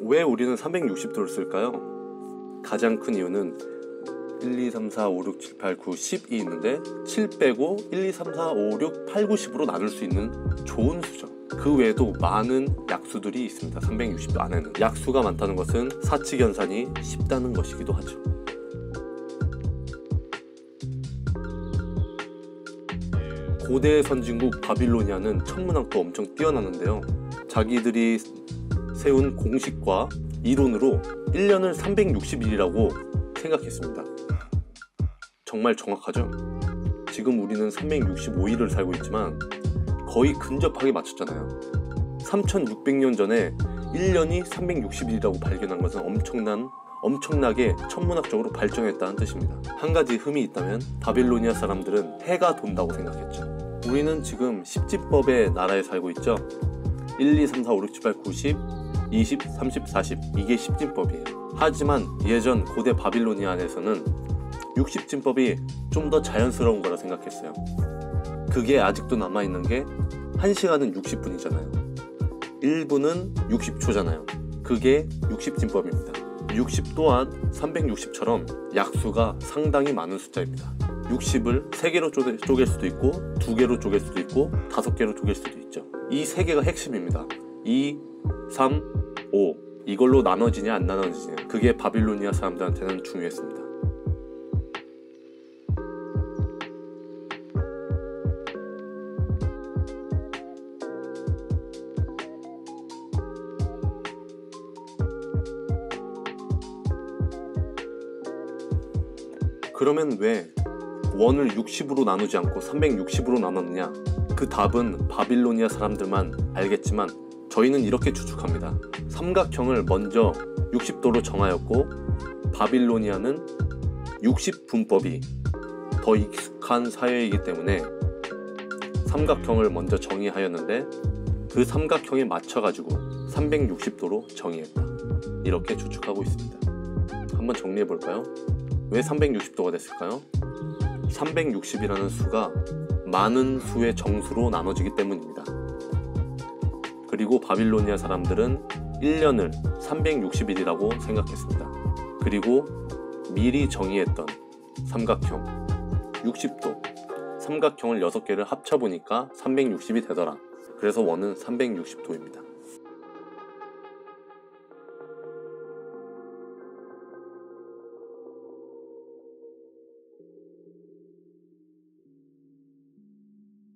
왜 우리는 360도를 쓸까요? 가장 큰 이유는 1, 2, 3, 4, 5, 6, 7, 8, 9, 10이 있는데 7 빼고 1, 2, 3, 4, 5, 6, 8, 9, 10으로 나눌 수 있는 좋은 수죠. 그 외에도 많은 약수들이 있습니다. 360도 안에는. 약수가 많다는 것은 사칙연산이 쉽다는 것이기도 하죠. 고대 선진국 바빌로니아는 천문학도 엄청 뛰어나는데요. 자기들이 세운 공식과 이론으로 1년을 360일이라고 생각했습니다. 정말 정확하죠? 지금 우리는 365일을 살고 있지만 거의 근접하게 맞췄잖아요. 3600년 전에 1년이 360일이라고 발견한 것은 엄청나게 천문학적으로 발전했다는 뜻입니다. 한 가지 흠이 있다면 바빌로니아 사람들은 해가 돈다고 생각했죠. 우리는 지금 십지법의 나라에 살고 있죠. 1, 2, 3, 4, 5, 6, 7, 8, 9, 10, 20, 30, 40 이게 십진법이에요. 하지만 예전 고대 바빌로니아 안에서는 60진법이 좀 더 자연스러운 거라 생각했어요. 그게 아직도 남아있는 게 1시간은 60분이잖아요. 1분은 60초잖아요. 그게 60진법입니다. 60 또한 360처럼 약수가 상당히 많은 숫자입니다. 60을 3개로 쪼갤 수도 있고 2개로 쪼갤 수도 있고 5개로 쪼갤 수도 있죠. 이 3개가 핵심입니다. 2, 3, 5 이걸로 나눠지냐 안 나눠지냐 그게 바빌로니아 사람들한테는 중요했습니다. 그러면 왜 원을 60으로 나누지 않고 360으로 나눴느냐? 그 답은 바빌로니아 사람들만 알겠지만 저희는 이렇게 추측합니다. 삼각형을 먼저 60도로 정하였고 바빌로니아는 60분법이 더 익숙한 사회이기 때문에 삼각형을 먼저 정의하였는데 그 삼각형에 맞춰가지고 360도로 정의했다. 이렇게 추측하고 있습니다. 한번 정리해볼까요? 왜 360도가 됐을까요? 360이라는 수가 많은 수의 정수로 나눠지기 때문입니다. 그리고 바빌로니아 사람들은 1년을 360일이라고 생각했습니다. 그리고 미리 정의했던 삼각형 60도 삼각형을 6개를 합쳐보니까 360이 되더라. 그래서 원은 360도입니다.